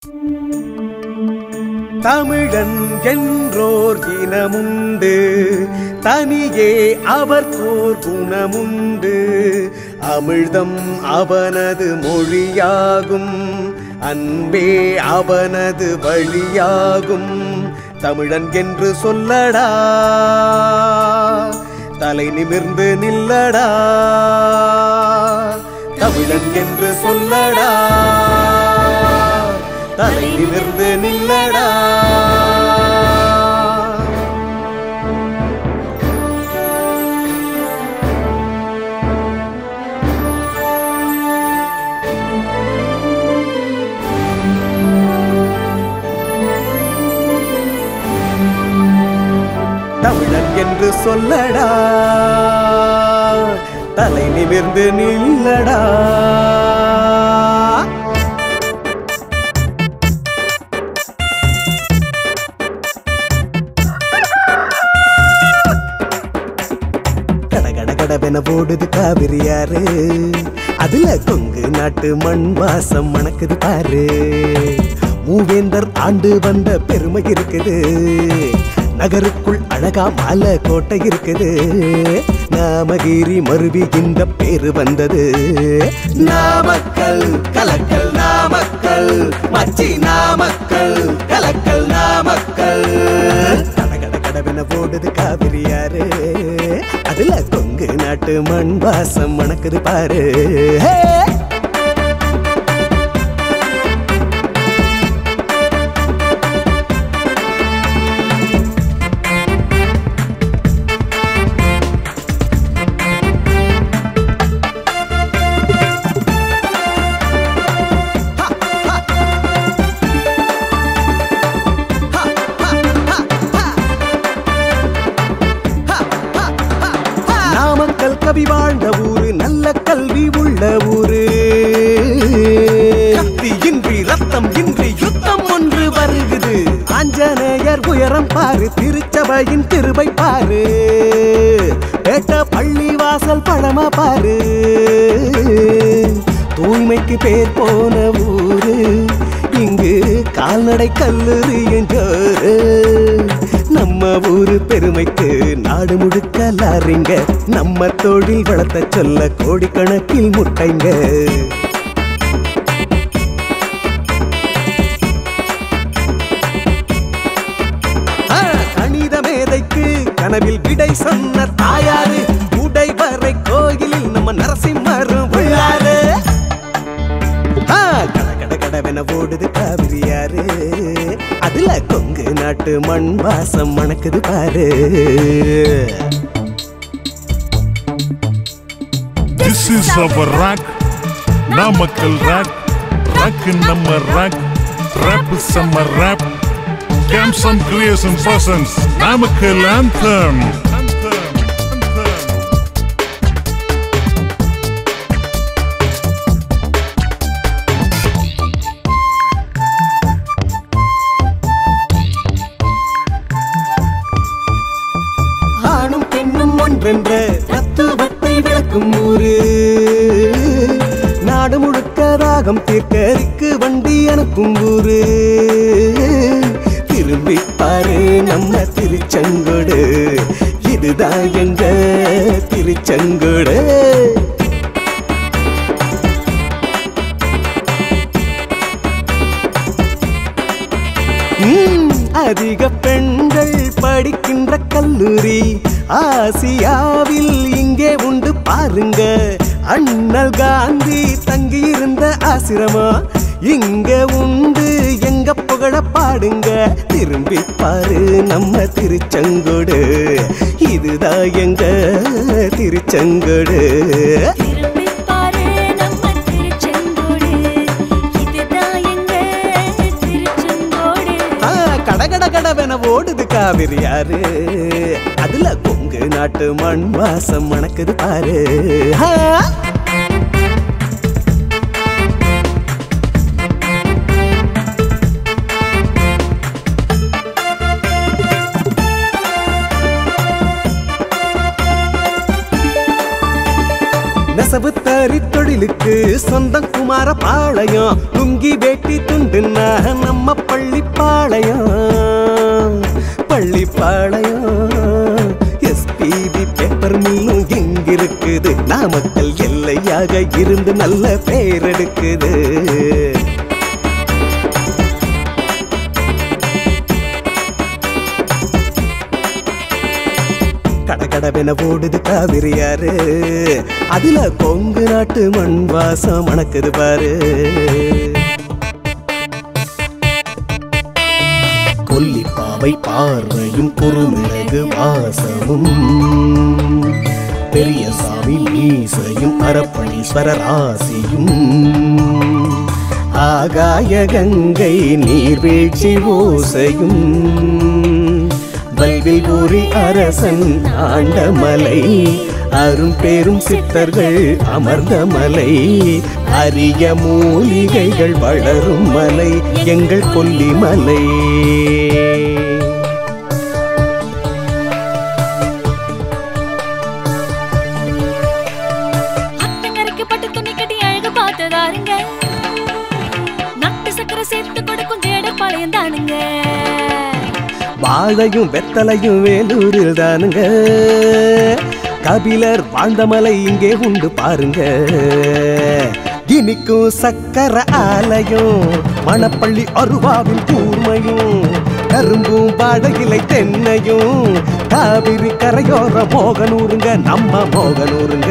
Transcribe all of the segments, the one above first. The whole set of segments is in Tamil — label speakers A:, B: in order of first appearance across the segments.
A: தமிழன் என்றோர் இனமுண்டு, தனியே அவர் போர் குணமுண்டு. அமிழ்தம் அவனது மொழியாகும், அன்பே அவனது வழியாகும். தமிழன் என்று சொல்லடா, தலை நிமிர்ந்து நில்லடா. தமிழன் என்று சொல்லடா, தலை நிமிர்ந்து நில்லடா. தமிழன் என்று சொல்லடா, தலை நிமிர்ந்து நில்லடா. கடகடகடவென ஓடுது காவிரியாறு, அதுல கொங்கு நாட்டு மண் வாசம் மணக்குது பாரு. மூவேந்தர் ஆண்டு வந்த பெருமை இருக்குது, நகருக்குள் அழகா மாலை கோட்டை இருக்குது. நாமகிரி மருவி இந்த பேரு வந்தது. நாமக்கல் கலக்கல் நாமக்கல், மச்சி நாமக்கல் கலக்கல் நாமக்கல். கடகடகடவென ஓடுது காவிரியாறு, அதுல கொங்கு நாட்டு மண் வாசம் மணக்குது பாரு. கவி வாழ்ந்த ஊரு, நல்ல கல்வி உள்ள ஊரு. கத்தி இன்றி ரத்தம் இன்றி யுத்தம் ஒன்று வருகுது. ஆஞ்சநேயர் உயரம் பாரு, திருச்சபையின் கிருபை பாரு. பேட்ட பள்ளி வாசல் பழமா பாரு. தூய்மைக்கு பேர் போன ஊரு, இங்கு கால்நடை கல்லூரியின் ஜோரு. நம்ம ஊரு பெருமைக்கு நாடு முழுக்க லாரிங்க, நம்ம தொழில் வளர்த்த சொல்ல கோடிக்கணக்கில் முட்டைங்க. கணித மேதைக்கு கனவில் விடை சொன்ன தாயாரு, உடைவரை கோயிலில் நம்ம நரசிம்மரும் உள்ளாரு. கடகடகடவென ஓடுது காவிரியாறு, அதுல கொங்கு நாட்டு மண் வாசம் மணக்குது பாரு.
B: This is our rock, Namakkal rock, rock நம்ம rock, rap is our rap, camps and creation persons, Namakkal anthem.
A: என்ற தத்துவத்தை விளக்கும் ஊரு, நாடு முழுக்க ராகம் தீர்க்கரிக்கு வண்டி அனுப்பும் ஊரு. திரும்பி பாரு நம்ம திருச்செங்கோடு, இதுதான் எங்க திருச்செங்கோடு. அதிக பெண்கள் படிக்கின்ற கல்லூரி ஆசியாவில் இங்கே உண்டு பாருங்க. அண்ணல் காந்தி தங்கியிருந்த ஆசிரமம் இங்க உண்டு, எங்க புகழ பாடுங்க. திரும்பி பாரு நம்ம திருச்செங்கோடு, இதுதான் எங்க திருச்செங்கோடு. கடகடகடவென ஓடுது காவிரியாறு, அதுல கொங்கு நாட்டு மண் வாசம் மணக்குது பாரு. நெசவு தறி தொழில் கோயிலுக்கு சொந்தம் குமார பாளையம் லுங்கி வேட்டி துண்டுன்னா நம்ம பள்ளிப்பாளையம் எஸ்பிபி பேப்பர் மில்லும் எங்கிருக்குது நாமக்கல் எல்லையாக இருந்து நல்ல பேர் எடுக்குது கடகடவென ஓடுது காவிரியாறு அதுல கொங்கு நாட்டு மண் வாசம் மணக்குது பாரு கொல்லிப்பாவை பார்வையும் குறுமிளகு வாசமும் பெரியசாமி மீசையும் அரப்பணீஸ்வர ராசியும் ஆகாய கங்கை நீர்வீழ்ச்சி ஓசையும் வல்வில் ஊரி அரசன் ஆண்ட மலை அரும் பேரும் சித்தர்கள் அமர்ந்த மலை அரிய மூலிகைகள் வளரும் மலை எங்கள் கொல்லிமலை
C: அத்தங்கரைக்கு பட்டு துணி கட்டி அழகு பார்த்ததாருங்க நட்டு சக்கரை சேர்த்து கொடுக்கும் தேடர் பாளையம் தானுங்க
A: வாழையும் வெத்தலையும் வேலூரில் தானுங்க கபிலர் வாழ்ந்த மலை இங்கே உண்டு பாருங்க இனிக்கும் சக்கர ஆலயம் மணப்பள்ளி அருவாவின் கூர்மையும் கரும்பும் வாழையிலை தென்னையும் காவிரி கரையோர மோகனூருங்க நம்ம மோகனூருங்க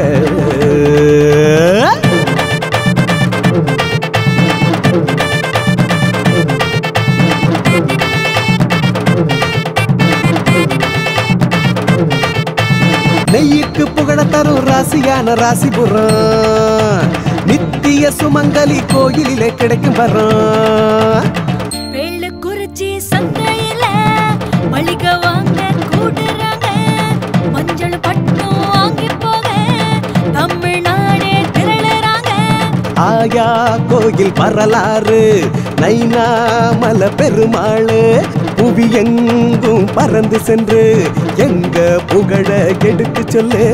A: நெய்யுக்கு புகழ தரும் ராசியான ராசிபுரம் நித்திய சுமங்கலி கோயிலிலே கிடைக்கும் வரும்
C: வெள்ளக்குறிச்சி சந்தையில மளிகை வாங்க கூடுறாங்க மஞ்சள் பட்டும் வாங்கி போக தமிழ்நாடே திரளுறாங்க
A: ஆயா கோயில் வரலாறு நைனாமல பெருமாள் புவி எங்கும் பறந்து சென்று எங்க புகழ எடுத்து சொல்லு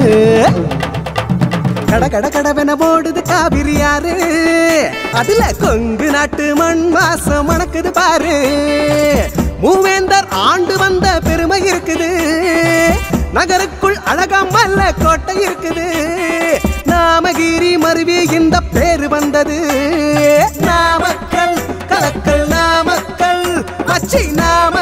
A: கட கட கடவென ஓடுது காவிரியாறு அதுல கொங்கு நாட்டு மண் வாசம் மணக்குது பாரு மூவேந்தர் ஆண்டு வந்த பெருமை இருக்குது நகருக்குள் அழகமல்ல கோட்டை இருக்குது நாமகிரி மருவி இந்த பேரு வந்தது நாமக்கல் கலக்கல் நாமக்கல் மச்சி நாம